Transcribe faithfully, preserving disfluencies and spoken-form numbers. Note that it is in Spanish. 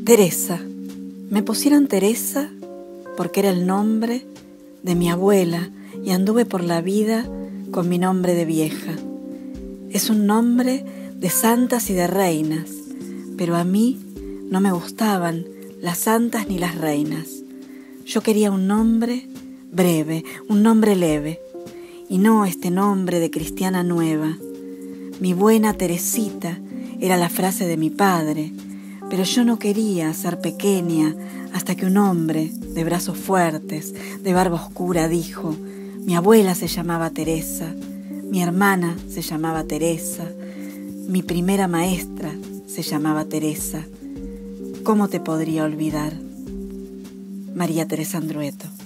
Teresa. Me pusieron Teresa porque era el nombre de mi abuela y anduve por la vida con mi nombre de vieja. Es un nombre de santas y de reinas, pero a mí no me gustaban las santas ni las reinas. Yo quería un nombre breve, un nombre leve, y no este nombre de cristiana nueva. Mi buena Teresita era la frase de mi padre, pero yo no quería ser pequeña hasta que un hombre de brazos fuertes, de barba oscura, dijo: mi abuela se llamaba Teresa, mi hermana se llamaba Teresa, mi primera maestra se llamaba Teresa. ¿Cómo te podría olvidar? María Teresa Andrueto.